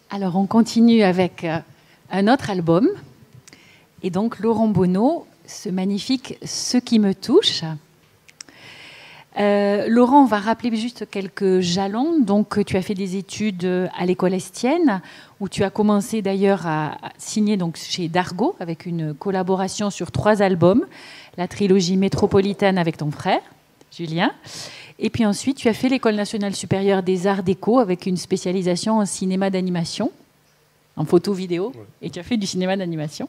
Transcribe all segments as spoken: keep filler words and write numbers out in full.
Alors, on continue avec euh, un autre album. Et donc, Laurent Bonneau, ce magnifique « Ce qui me touche ». Euh, Laurent, on va rappeler juste quelques jalons. Donc, tu as fait des études à l'école Estienne, où tu as commencé d'ailleurs à signer donc, chez Dargaud, avec une collaboration sur trois albums, la trilogie métropolitaine avec ton frère, Julien. Et puis ensuite, tu as fait l'École nationale supérieure des arts déco, avec une spécialisation en cinéma d'animation, en photo-vidéo, ouais. Et tu as fait du cinéma d'animation.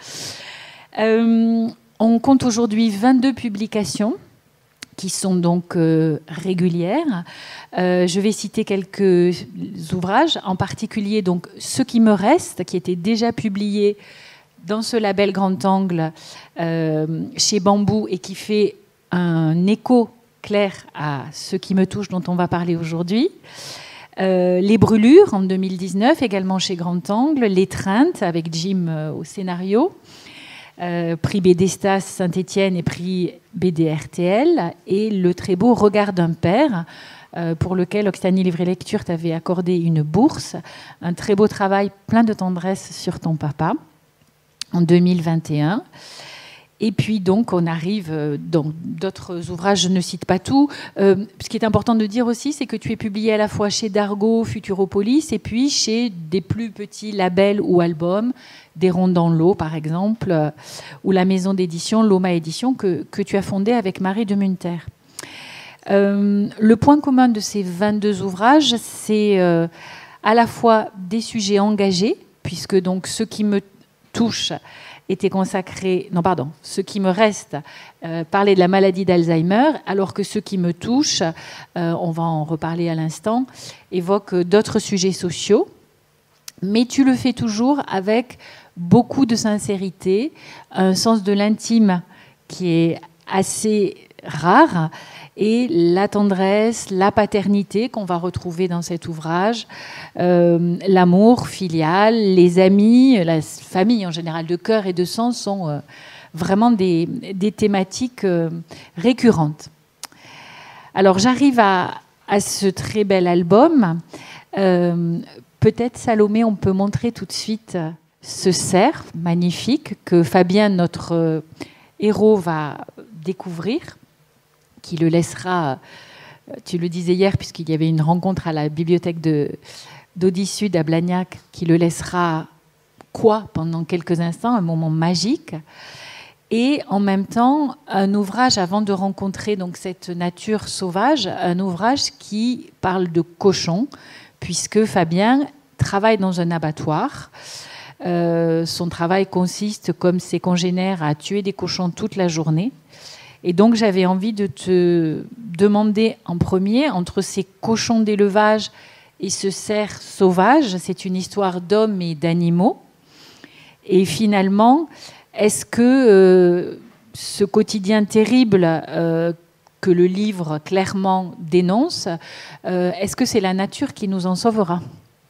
Euh, on compte aujourd'hui vingt-deux publications, qui sont donc euh, régulières. Euh, je vais citer quelques ouvrages, en particulier donc Ce qui me reste, qui était déjà publié dans ce label Grand Angle euh, chez Bambou et qui fait un écho clair à Ce qui me touche dont on va parler aujourd'hui. Euh, Les Brûlures en deux mille dix-neuf, également chez Grand Angle. L'étreinte avec Jim euh, au scénario. Euh, prix B D Stas Saint-Étienne et prix B D R T L, et le très beau Regard d'un père, euh, pour lequel Occitanie Livre et Lecture t'avait accordé une bourse. Un très beau travail plein de tendresse sur ton papa en deux mille vingt et un. Et puis donc on arrive dans d'autres ouvrages, je ne cite pas tout. Euh, ce qui est important de dire aussi, c'est que tu es publié à la fois chez Dargaud, Futuropolis, et puis chez des plus petits labels ou albums, des Ronds dans l'eau par exemple, euh, ou la maison d'édition Loma Édition que, que tu as fondée avec Marie de Munter. Euh, le point commun de ces vingt-deux ouvrages, c'est euh, à la fois des sujets engagés, puisque donc ce qui me touche était consacré, non pardon, ce qui me reste euh, parlait de la maladie d'Alzheimer, alors que ce qui me touche, euh, on va en reparler à l'instant, évoque d'autres sujets sociaux, mais tu le fais toujours avec beaucoup de sincérité, un sens de l'intime qui est assez rare, et la tendresse, la paternité qu'on va retrouver dans cet ouvrage, euh, l'amour filial, les amis, la famille en général de cœur et de sang sont euh, vraiment des, des thématiques euh, récurrentes. Alors j'arrive à, à ce très bel album. Euh, peut-être Salomé, on peut montrer tout de suite ce cerf magnifique que Fabien, notre euh, héros, va découvrir, qui le laissera, tu le disais hier, puisqu'il y avait une rencontre à la bibliothèque de, d'Audi-Sud à Blagnac, qui le laissera quoi pendant quelques instants, un moment magique. Et en même temps, un ouvrage, avant de rencontrer donc cette nature sauvage, un ouvrage qui parle de cochons, puisque Fabien travaille dans un abattoir. Euh, son travail consiste, comme ses congénères, à tuer des cochons toute la journée. Et donc, j'avais envie de te demander en premier, entre ces cochons d'élevage et ce cerf sauvage, c'est une histoire d'hommes et d'animaux. Et finalement, est-ce que euh, ce quotidien terrible euh, que le livre clairement dénonce, euh, est-ce que c'est la nature qui nous en sauvera ?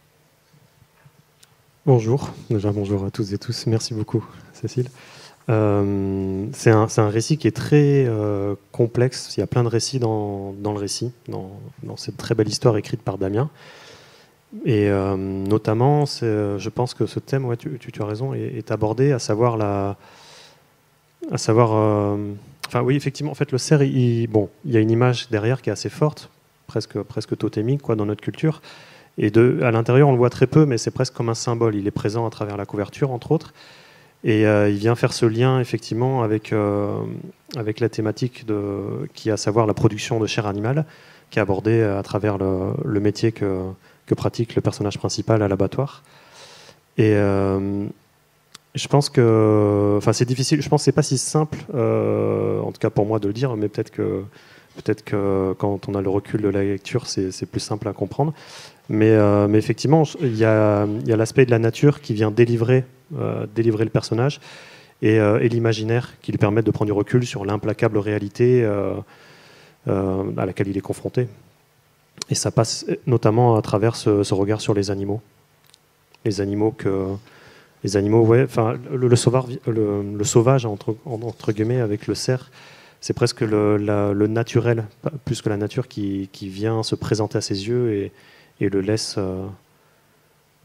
Bonjour, déjà bonjour à toutes et tous. Merci beaucoup, Cécile. Euh, c'est un, c'est un récit qui est très euh, complexe. Il y a plein de récits dans, dans le récit, dans, dans cette très belle histoire écrite par Damien. Et euh, notamment, c'est, je pense que ce thème, ouais, tu, tu, tu as raison, est, est abordé, à savoir la, à savoir, euh, enfin oui, effectivement, en fait, le cerf, il, bon, il y a une image derrière qui est assez forte, presque, presque totémique, quoi, dans notre culture. Et de, à l'intérieur, on le voit très peu, mais c'est presque comme un symbole. Il est présent à travers la couverture, entre autres. Et euh, il vient faire ce lien, effectivement, avec, euh, avec la thématique de, qui est à savoir la production de chair animale, qui est abordée à travers le, le métier que, que pratique le personnage principal à l'abattoir. Et euh, je pense que... Enfin, c'est difficile. Je pense que c'est pas si simple, euh, en tout cas pour moi, de le dire, mais peut-être que, peut-être que quand on a le recul de la lecture, c'est, c'est plus simple à comprendre. Mais, euh, mais effectivement, il y a, il y a l'aspect de la nature qui vient délivrer, euh, délivrer le personnage et, euh, et l'imaginaire qui lui permettent de prendre du recul sur l'implacable réalité euh, euh, à laquelle il est confronté. Et ça passe notamment à travers ce, ce regard sur les animaux. Les animaux que... Les animaux, ouais, enfin, le, le, sauvage, le, le sauvage, entre, entre guillemets, avec le cerf, c'est presque le, la, le naturel, plus que la nature, qui, qui vient se présenter à ses yeux et, et le laisse, euh,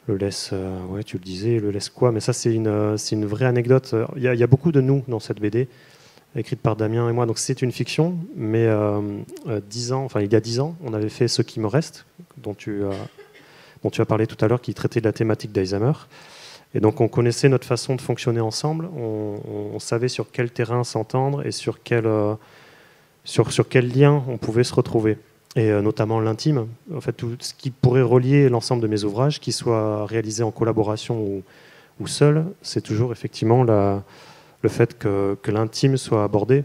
le laisse, euh, ouais, tu le disais, le laisse quoi? Mais ça, c'est une, c'est une vraie anecdote. Il y, a, il y a beaucoup de nous dans cette B D, écrite par Damien et moi. Donc c'est une fiction, mais euh, euh, dix ans, enfin il y a dix ans, on avait fait Ce qui me reste, dont tu, euh, dont tu as parlé tout à l'heure, qui traitait de la thématique d'Alzheimer. Et donc on connaissait notre façon de fonctionner ensemble. On, on savait sur quel terrain s'entendre et sur quel, euh, sur, sur quel lien on pouvait se retrouver. Et euh, notamment l'intime, en fait, tout ce qui pourrait relier l'ensemble de mes ouvrages, qu'ils soient réalisés en collaboration ou, ou seuls, c'est toujours effectivement la, le fait que, que l'intime soit abordé.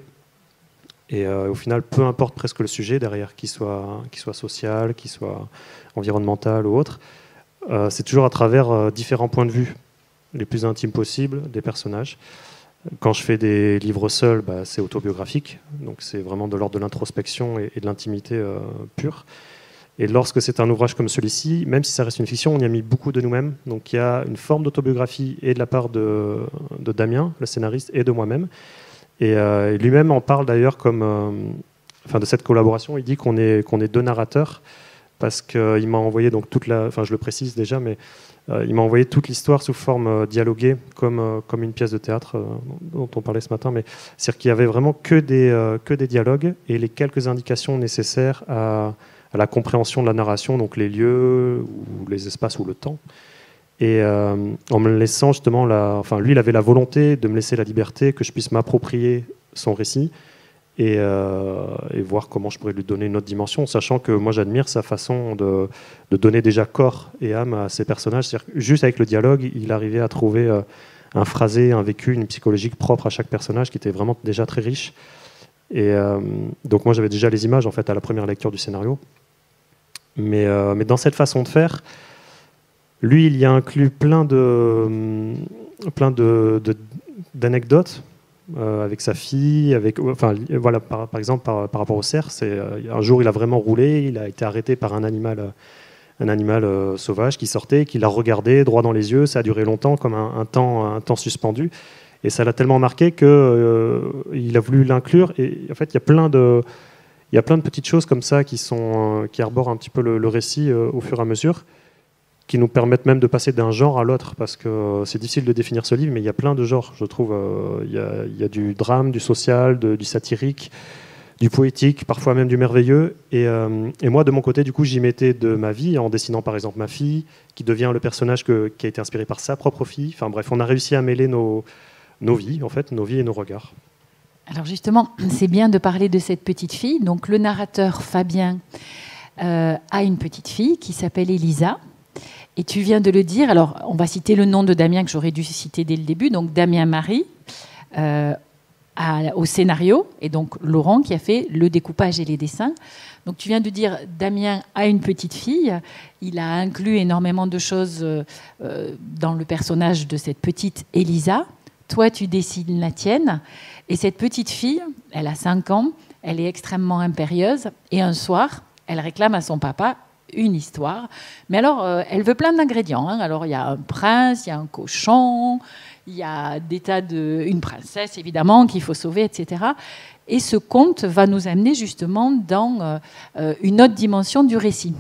Et euh, au final, peu importe presque le sujet derrière, qu'il soit, qu'il soit social, qu'il soit environnemental ou autre, euh, c'est toujours à travers euh, différents points de vue, les plus intimes possibles, des personnages. Quand je fais des livres seuls, bah, c'est autobiographique, donc c'est vraiment de l'ordre de l'introspection et, et de l'intimité euh, pure. Et lorsque c'est un ouvrage comme celui-ci, même si ça reste une fiction, on y a mis beaucoup de nous-mêmes. Donc il y a une forme d'autobiographie et de la part de, de Damien, le scénariste, et de moi-même. Et euh, lui-même en parle d'ailleurs comme, euh, enfin de cette collaboration. Il dit qu'on est qu'on est deux narrateurs parce qu'il m'a envoyé donc toute la, enfin je le précise déjà, mais Euh, il m'a envoyé toute l'histoire sous forme euh, dialoguée, comme, euh, comme une pièce de théâtre euh, dont on parlait ce matin. Mais c'est-à-dire qu'il n'y avait vraiment que des, euh, que des dialogues et les quelques indications nécessaires à, à la compréhension de la narration, donc les lieux, ou les espaces ou le temps. Et euh, en me laissant justement, la, enfin lui, il avait la volonté de me laisser la liberté, que je puisse m'approprier son récit. Et, euh, et voir comment je pourrais lui donner une autre dimension, sachant que moi j'admire sa façon de, de donner déjà corps et âme à ses personnages. C'est-à-dire que juste avec le dialogue, il arrivait à trouver euh, un phrasé, un vécu, une psychologique propre à chaque personnage qui était vraiment déjà très riche. Et euh, donc moi j'avais déjà les images en fait à la première lecture du scénario. Mais, euh, mais dans cette façon de faire, lui il y a inclus plein de, plein de, de, d'anecdotes. Euh, avec sa fille, avec, enfin, voilà, par, par exemple par, par rapport au cerf, c'est, euh, un jour il a vraiment roulé, il a été arrêté par un animal, euh, un animal euh, sauvage qui sortait, qui l'a regardé droit dans les yeux, ça a duré longtemps, comme un, un, temps, un temps suspendu, et ça l'a tellement marqué qu'il euh, a voulu l'inclure, et en fait il y a plein de, il y a plein de petites choses comme ça qui, sont, euh, qui arborent un petit peu le, le récit euh, au fur et à mesure, qui nous permettent même de passer d'un genre à l'autre, parce que c'est difficile de définir ce livre, mais il y a plein de genres, je trouve. Il y a, il y a du drame, du social, de, du satirique, du poétique, parfois même du merveilleux. Et, euh, et moi, de mon côté, du coup, j'y mettais de ma vie, en dessinant par exemple ma fille, qui devient le personnage que, qui a été inspiré par sa propre fille. Enfin bref, on a réussi à mêler nos, nos vies, en fait, nos vies et nos regards. Alors justement, c'est bien de parler de cette petite fille. Donc le narrateur Fabien euh, a une petite fille qui s'appelle Elisa. Et tu viens de le dire, alors on va citer le nom de Damien que j'aurais dû citer dès le début, donc Damien Marie euh, à, au scénario, et donc Laurent qui a fait le découpage et les dessins. Donc tu viens de dire Damien a une petite fille, il a inclus énormément de choses euh, dans le personnage de cette petite Elisa. Toi tu dessines la tienne, et cette petite fille, elle a cinq ans, elle est extrêmement impérieuse, et un soir, elle réclame à son papa une histoire, mais alors euh, elle veut plein d'ingrédients, hein. Alors il y a un prince, il y a un cochon, il y a des tas de, une princesse évidemment qu'il faut sauver, et cetera. Et ce conte va nous amener justement dans euh, une autre dimension du récit.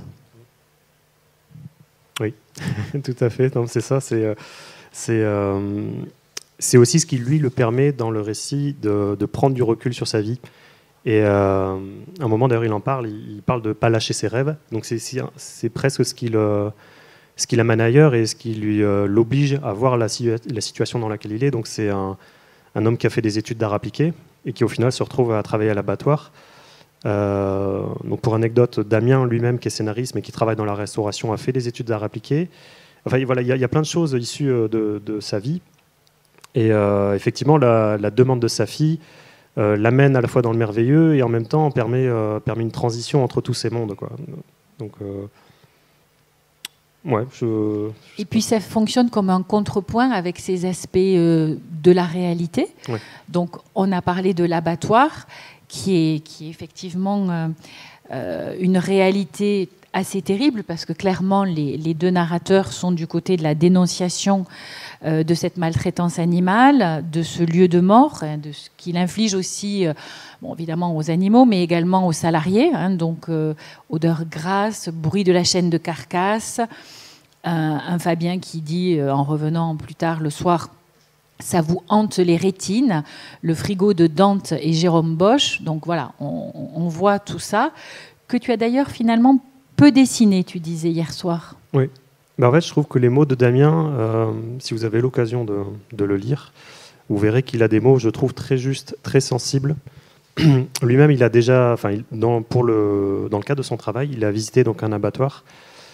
Oui, tout à fait. Non, c'est ça. C'est c'est euh, c'est aussi ce qui lui le permet dans le récit de, de prendre du recul sur sa vie. Et euh, à un moment, d'ailleurs, il en parle, il parle de ne pas lâcher ses rêves. Donc c'est, c'est presque ce qui, le, ce qui l'amène ailleurs et ce qui lui, euh, l'oblige à voir la, la situation dans laquelle il est. Donc c'est un, un homme qui a fait des études d'art appliqué et qui au final se retrouve à travailler à l'abattoir. Euh, donc pour anecdote, Damien lui-même, qui est scénariste mais qui travaille dans la restauration, a fait des études d'art appliqué. Enfin voilà, il y, y a plein de choses issues de, de sa vie. Et euh, effectivement, la, la demande de sa fille Euh, l'amène à la fois dans le merveilleux et en même temps permet, euh, permet une transition entre tous ces mondes, quoi. Donc, euh, ouais, je, je et puis ça fonctionne comme un contrepoint avec ces aspects euh, de la réalité. Ouais. Donc on a parlé de l'abattoir, qui est, qui est effectivement euh, euh, une réalité assez terrible, parce que clairement les, les deux narrateurs sont du côté de la dénonciation euh, de cette maltraitance animale, de ce lieu de mort, hein, de ce qu'il inflige aussi, euh, bon, évidemment aux animaux, mais également aux salariés, hein, donc euh, odeur grasse, bruit de la chaîne de carcasse, un, un Fabien qui dit, euh, en revenant plus tard le soir, ça vous hante les rétines, le frigo de Dante et Jérôme Bosch. Donc voilà, on, on voit tout ça, que tu as d'ailleurs finalement peu dessiné, tu disais hier soir. Oui. Ben en fait, je trouve que les mots de Damien, euh, si vous avez l'occasion de, de le lire, vous verrez qu'il a des mots, je trouve, très justes, très sensibles. Lui-même, il a déjà, enfin, dans, pour le, dans le cadre de son travail, il a visité donc un abattoir,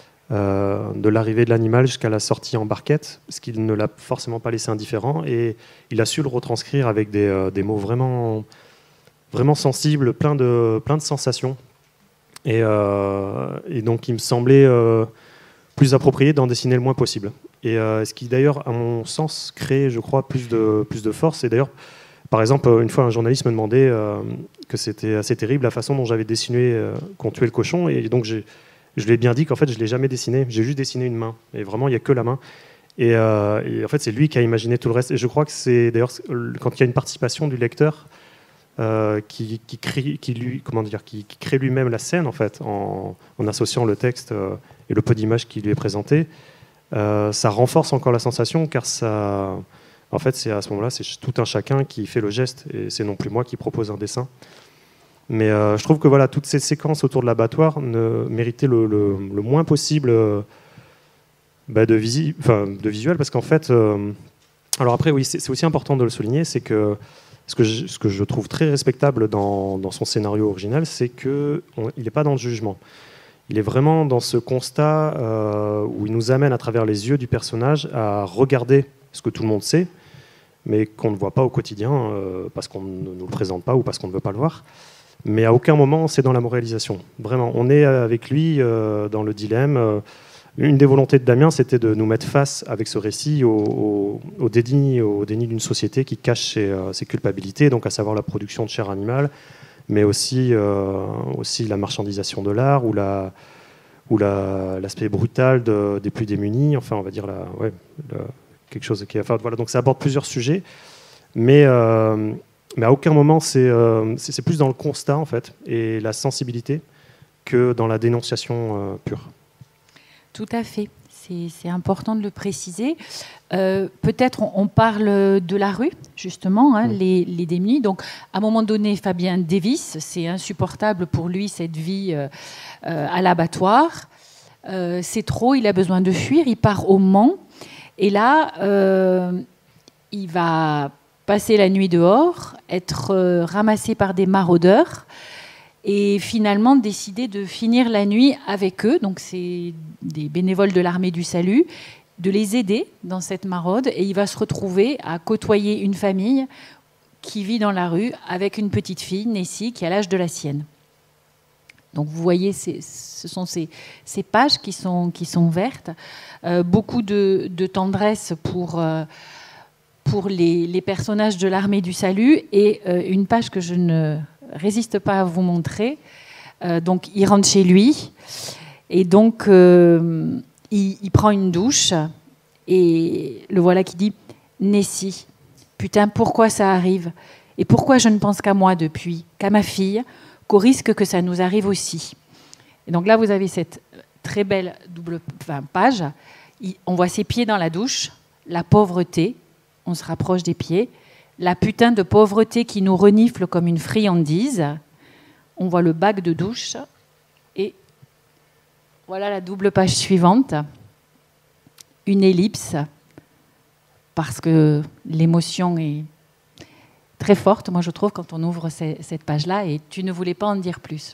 euh, de l'arrivée de l'animal jusqu'à la sortie en barquette, ce qui ne l'a forcément pas laissé indifférent, et il a su le retranscrire avec des, euh, des mots vraiment, vraiment sensibles, plein de, plein de sensations. Et, euh, et donc, il me semblait euh, plus approprié d'en dessiner le moins possible. Et euh, ce qui, d'ailleurs, à mon sens, crée, je crois, plus de, plus de force. Et d'ailleurs, par exemple, une fois, un journaliste me demandait euh, que c'était assez terrible la façon dont j'avais dessiné euh, qu'on tuait le cochon. Et donc, j'ai, je lui ai bien dit qu'en fait, je ne l'ai jamais dessiné. J'ai juste dessiné une main. Et vraiment, il n'y a que la main. Et, euh, et en fait, c'est lui qui a imaginé tout le reste. Et je crois que c'est, d'ailleurs, quand il y a une participation du lecteur euh, qui, qui, crée, qui, lui, comment dire, qui, qui crée lui-même la scène, en fait, en, en associant le texte euh, et le peu d'images qui lui est présenté, euh, ça renforce encore la sensation, car ça... En fait, c'est à ce moment-là, c'est tout un chacun qui fait le geste, et c'est non plus moi qui propose un dessin. Mais euh, je trouve que voilà, toutes ces séquences autour de l'abattoir ne méritaient le, le, le moins possible euh, bah, de, visi enfin, de visuel, parce qu'en fait, euh, alors après, oui, c'est aussi important de le souligner, c'est que ce que je, ce que je trouve très respectable dans, dans son scénario original, c'est qu'il n'est pas dans le jugement. Il est vraiment dans ce constat euh, où il nous amène à travers les yeux du personnage à regarder ce que tout le monde sait, mais qu'on ne voit pas au quotidien euh, parce qu'on ne nous le présente pas ou parce qu'on ne veut pas le voir. Mais à aucun moment, c'est dans la moralisation. Vraiment, on est avec lui euh, dans le dilemme. Euh, une des volontés de Damien, c'était de nous mettre face, avec ce récit, au, au, au déni, au déni d'une société qui cache ses, euh, ses culpabilités, donc à savoir la production de chair animale, mais aussi, euh, aussi la marchandisation de l'art ou la... ou l'aspect la, brutal de, des plus démunis, enfin on va dire la, ouais, la, quelque chose qui, enfin voilà, donc ça aborde plusieurs sujets, mais euh, mais à aucun moment c'est euh, c'est plus dans le constat en fait et la sensibilité que dans la dénonciation euh, pure. Tout à fait, c'est important de le préciser. Euh, Peut-être on, on parle de la rue, justement, hein, mmh. les, les démunis. Donc, à un moment donné, Fabien Davis, c'est insupportable pour lui, cette vie euh, euh, à l'abattoir. Euh, c'est trop, il a besoin de fuir, il part au Mans. Et là, euh, il va passer la nuit dehors, être euh, ramassé par des maraudeurs et finalement décider de finir la nuit avec eux. Donc, c'est des bénévoles de l'Armée du Salut, de les aider dans cette maraude, et il va se retrouver à côtoyer une famille qui vit dans la rue avec une petite fille, Nessie, qui a l'âge de la sienne. Donc vous voyez, ce sont ces, ces pages qui sont, qui sont vertes, euh, beaucoup de, de tendresse pour, euh, pour les, les personnages de l'Armée du Salut, et euh, une page que je ne résiste pas à vous montrer. Euh, donc il rentre chez lui, et donc... Euh, Il, il prend une douche et le voilà qui dit « Nessie, putain, pourquoi ça arrive? Et pourquoi je ne pense qu'à moi depuis, qu'à ma fille, qu'au risque que ça nous arrive aussi ?» Et donc là, vous avez cette très belle double enfin, page. Il, on voit ses pieds dans la douche, la pauvreté, on se rapproche des pieds, la putain de pauvreté qui nous renifle comme une friandise. On voit le bac de douche et... Voilà la double page suivante, une ellipse, parce que l'émotion est très forte, moi je trouve, quand on ouvre cette page-là, et tu ne voulais pas en dire plus.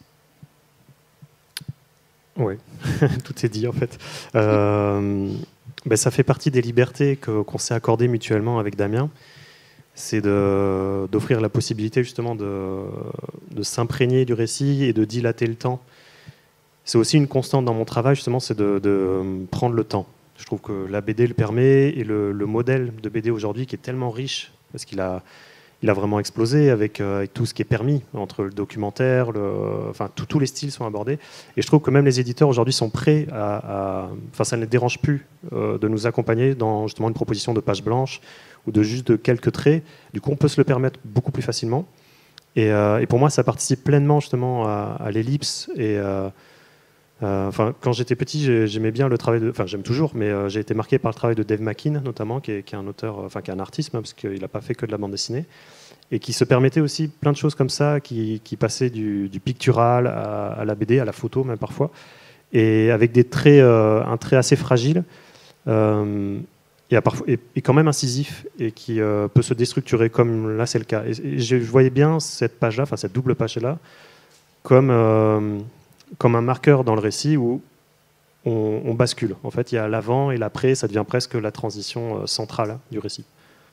Oui, tout est dit en fait. Euh, ben, ça fait partie des libertés que, qu'on s'est accordées mutuellement avec Damien, c'est de, d'offrir la possibilité justement de, de s'imprégner du récit et de dilater le temps. C'est aussi une constante dans mon travail, justement, c'est de, de prendre le temps. Je trouve que la B D le permet, et le, le modèle de B D aujourd'hui qui est tellement riche, parce qu'il a, il a vraiment explosé avec, euh, avec tout ce qui est permis, entre le documentaire, le, enfin, tous les styles sont abordés. Et je trouve que même les éditeurs aujourd'hui sont prêts à, à... Enfin, ça ne les dérange plus euh, de nous accompagner dans justement une proposition de page blanche ou de juste de quelques traits. Du coup, on peut se le permettre beaucoup plus facilement. Et, euh, et pour moi, ça participe pleinement justement à, à l'ellipse et... Euh, Euh, enfin, quand j'étais petit, j'aimais bien le travail de... Enfin, j'aime toujours, mais euh, j'ai été marqué par le travail de Dave McKean, notamment, qui est, qui est un auteur, enfin, qui est un artiste, parce qu'il n'a pas fait que de la bande dessinée, et qui se permettait aussi plein de choses comme ça, qui, qui passaient du, du pictural à, à la B D, à la photo même parfois, et avec des traits, euh, un trait assez fragile, euh, et, à parfois, et, et quand même incisif, et qui euh, peut se déstructurer, comme là c'est le cas. Et, et je voyais bien cette page-là, enfin cette double page-là, comme... Euh, comme un marqueur dans le récit où on, on bascule. En fait, il y a l'avant et l'après, ça devient presque la transition centrale du récit.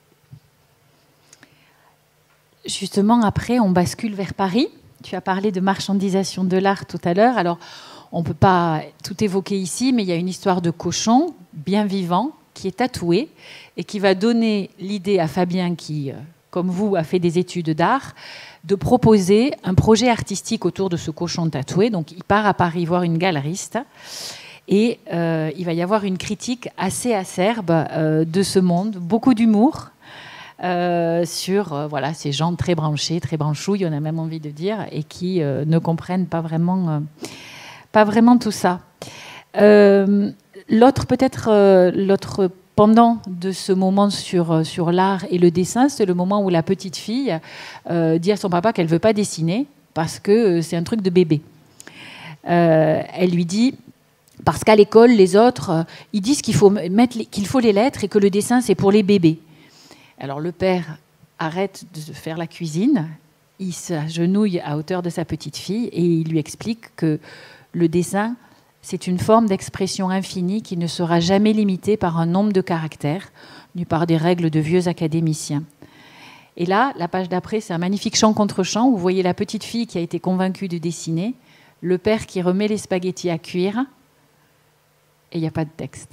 Justement, après, on bascule vers Paris. Tu as parlé de marchandisation de l'art tout à l'heure. Alors, on ne peut pas tout évoquer ici, mais il y a une histoire de cochon bien vivant qui est tatoué et qui va donner l'idée à Fabien, qui, comme vous, a fait des études d'art, de proposer un projet artistique autour de ce cochon tatoué. Donc, il part à Paris voir une galeriste et euh, il va y avoir une critique assez acerbe euh, de ce monde, beaucoup d'humour euh, sur euh, voilà, ces gens très branchés, très branchouilles, on a même envie de dire, et qui euh, ne comprennent pas vraiment, euh, pas vraiment tout ça. Euh, l'autre, peut-être, euh, l'autre pendant de ce moment sur, sur l'art et le dessin, c'est le moment où la petite fille euh, dit à son papa qu'elle ne veut pas dessiner parce que c'est un truc de bébé. Euh, elle lui dit, parce qu'à l'école, les autres, euh, ils disent qu'il faut, mettre les, qu'il faut les lettres et que le dessin, c'est pour les bébés. Alors le père arrête de faire la cuisine, il s'agenouille à hauteur de sa petite fille et il lui explique que le dessin, c'est une forme d'expression infinie qui ne sera jamais limitée par un nombre de caractères, ni par des règles de vieux académiciens. Et là, la page d'après, c'est un magnifique chant contre chant où vous voyez la petite fille qui a été convaincue de dessiner, le père qui remet les spaghettis à cuire, et il n'y a pas de texte.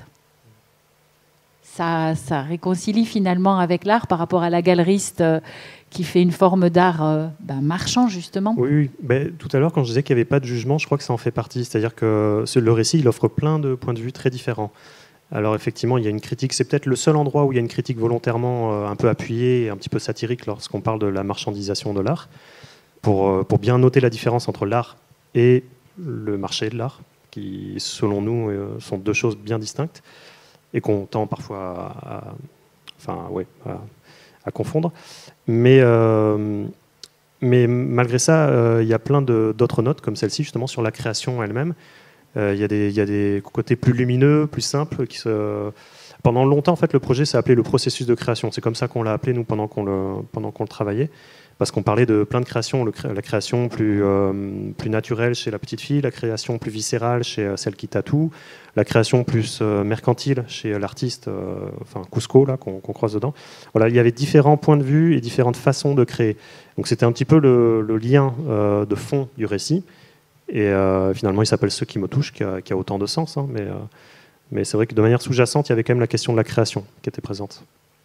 Ça, ça réconcilie finalement avec l'art par rapport à la galeriste euh, qui fait une forme d'art euh, ben, marchand, justement. Oui, oui. Ben, tout à l'heure, quand je disais qu'il n'y avait pas de jugement, je crois que ça en fait partie. C'est-à-dire que ce, le récit, il offre plein de points de vue très différents. Alors effectivement, il y a une critique, c'est peut-être le seul endroit où il y a une critique volontairement euh, un peu appuyée et un petit peu satirique lorsqu'on parle de la marchandisation de l'art, pour, euh, pour bien noter la différence entre l'art et le marché de l'art, qui, selon nous, euh, sont deux choses bien distinctes, et qu'on tend parfois à, à, enfin, ouais, à, à confondre. Mais, euh, mais malgré ça, euh, il y a plein de, d'autres notes, comme celle-ci, justement, sur la création elle-même. Euh, il y a des, il y a des côtés plus lumineux, plus simples. Qui se... Pendant longtemps, en fait, le projet s'est appelé le processus de création. C'est comme ça qu'on l'a appelé, nous, pendant qu'on le, pendant qu'on le travaillait. Parce qu'on parlait de plein de créations. Le, la création plus, euh, plus naturelle chez la petite fille, la création plus viscérale chez celle qui tatoue, la création plus euh, mercantile chez l'artiste, euh, enfin Cusco, là, qu'on, qu'on croise dedans. Voilà, il y avait différents points de vue et différentes façons de créer. Donc c'était un petit peu le, le lien euh, de fond du récit. Et euh, finalement, il s'appelle « Ce qui me touche », qui a, qui a autant de sens. Hein, mais, euh, mais c'est vrai que de manière sous-jacente, il y avait quand même la question de la création qui était présente.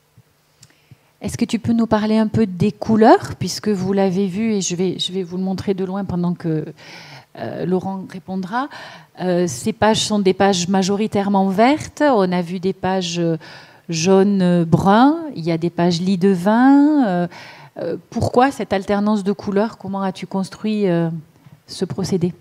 Est-ce que tu peux nous parler un peu des couleurs, puisque vous l'avez vu, et je vais, je vais vous le montrer de loin pendant que euh, Laurent répondra. Euh, ces pages sont des pages majoritairement vertes. On a vu des pages jaune-brun. Il y a des pages lit de vin. Euh, euh, pourquoi cette alternance de couleurs? Comment as-tu construit euh, ce procédé?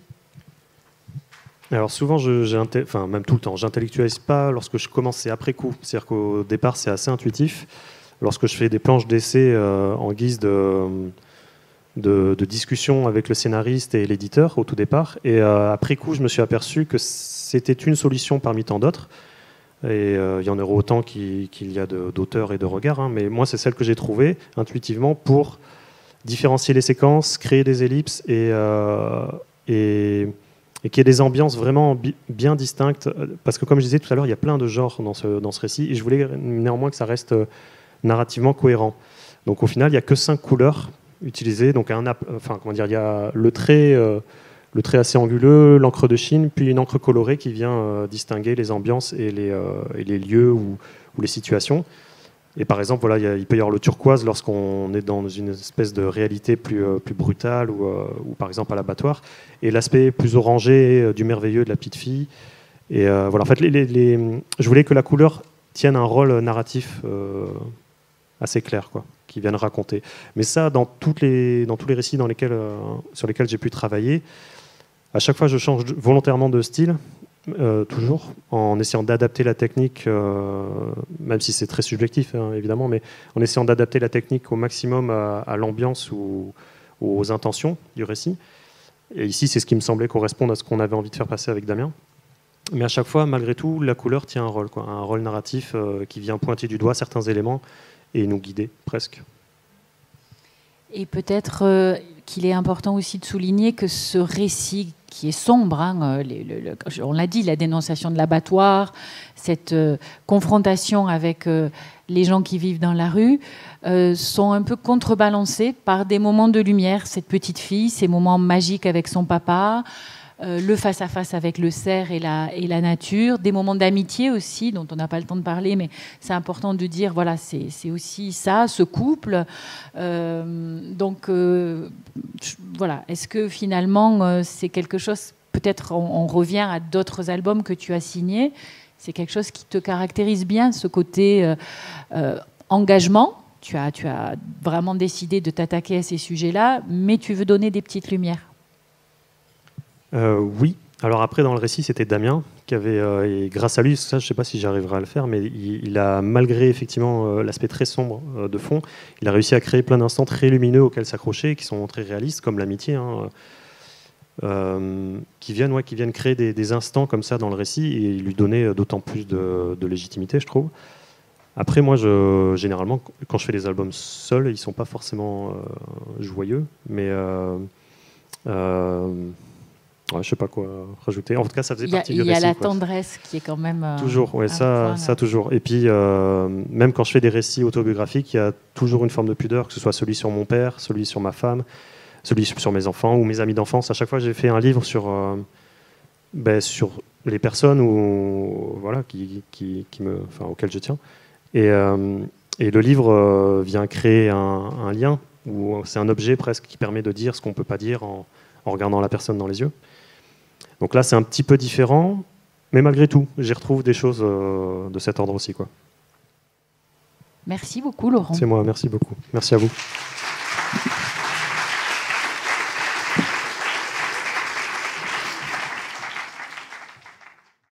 Alors souvent, je, enfin même tout le temps, j'intellectualise pas lorsque je commence, c'est après coup. C'est-à-dire qu'au départ, c'est assez intuitif. Lorsque je fais des planches d'essai euh, en guise de, de, de discussion avec le scénariste et l'éditeur au tout départ, et euh, après coup, je me suis aperçu que c'était une solution parmi tant d'autres. Et euh, il y en aura autant qu'il, qu'il y a de, d'auteurs et de regards, hein, mais moi, c'est celle que j'ai trouvée intuitivement pour différencier les séquences, créer des ellipses et, euh, et, et qu'il y ait des ambiances vraiment bi- bien distinctes. Parce que, comme je disais tout à l'heure, il y a plein de genres dans ce, dans ce récit, et je voulais néanmoins que ça reste narrativement cohérent. Donc au final, il n'y a que cinq couleurs utilisées. Donc un, enfin, comment dire, il y a le trait, euh, le trait assez anguleux, l'encre de Chine, puis une encre colorée qui vient euh, distinguer les ambiances et les, euh, et les lieux ou, ou les situations. Et par exemple, voilà, il, y a, il peut y avoir le turquoise lorsqu'on est dans une espèce de réalité plus, euh, plus brutale ou, euh, ou par exemple à l'abattoir, et l'aspect plus orangé euh, du merveilleux de la petite fille. Et euh, voilà, en fait, les, les, les... je voulais que la couleur tienne un rôle narratif euh, assez clair, quoi, qui viennent raconter. Mais ça, dans, toutes les, dans tous les récits dans lesquels, euh, sur lesquels j'ai pu travailler, À chaque fois, je change volontairement de style, euh, toujours, en essayant d'adapter la technique, euh, même si c'est très subjectif, hein, évidemment, mais en essayant d'adapter la technique au maximum à, à l'ambiance ou aux intentions du récit. Et ici, c'est ce qui me semblait correspondre à ce qu'on avait envie de faire passer avec Damien. Mais à chaque fois, malgré tout, la couleur tient un rôle, quoi, un rôle narratif euh, qui vient pointer du doigt certains éléments et nous guider, presque. Et peut-être euh, qu'il est important aussi de souligner que ce récit qui est sombre, hein, les, le, le, on l'a dit, la dénonciation de l'abattoir, cette euh, confrontation avec euh, les gens qui vivent dans la rue, euh, sont un peu contrebalancés par des moments de lumière. Cette petite fille, ces moments magiques avec son papa, Euh, le face-à-face avec le cerf et la, et la nature, des moments d'amitié aussi, dont on n'a pas le temps de parler, mais c'est important de dire, voilà, c'est, c'est aussi ça, ce couple. Euh, donc, euh, voilà, est-ce que finalement, euh, c'est quelque chose, peut-être on, on revient à d'autres albums que tu as signés, c'est quelque chose qui te caractérise bien, ce côté euh, euh, engagement. Tu as, tu as vraiment décidé de t'attaquer à ces sujets-là, mais tu veux donner des petites lumières. Euh, oui. Alors après, dans le récit, c'était Damien qui avait, euh, et grâce à lui, ça, je ne sais pas si j'arriverai à le faire, mais il, il a, malgré effectivement euh, l'aspect très sombre euh, de fond, il a réussi à créer plein d'instants très lumineux auxquels s'accrocher, qui sont très réalistes, comme l'amitié, hein, euh, qui viennent, ouais, qui viennent créer des, des instants comme ça dans le récit et lui donner d'autant plus de, de légitimité, je trouve. Après, moi, je, généralement, quand je fais des albums seuls, ils ne sont pas forcément euh, joyeux, mais euh, euh, ouais, je sais pas quoi rajouter. En tout cas, ça faisait partie du récit. Il y a la quoi. tendresse qui est quand même... Euh, toujours, ouais, ça, point, ça toujours. Et puis, euh, même quand je fais des récits autobiographiques, il y a toujours une forme de pudeur, que ce soit celui sur mon père, celui sur ma femme, celui sur mes enfants ou mes amis d'enfance. À chaque fois, j'ai fait un livre sur, euh, ben, sur les personnes où, voilà, qui, qui, qui me, enfin, auxquelles je tiens. Et, euh, et le livre euh, vient créer un, un lien, où c'est un objet presque qui permet de dire ce qu'on ne peut pas dire en, en regardant la personne dans les yeux. Donc là, c'est un petit peu différent, mais malgré tout, j'y retrouve des choses euh, de cet ordre aussi, quoi. Merci beaucoup, Laurent. C'est moi, merci beaucoup. Merci à vous.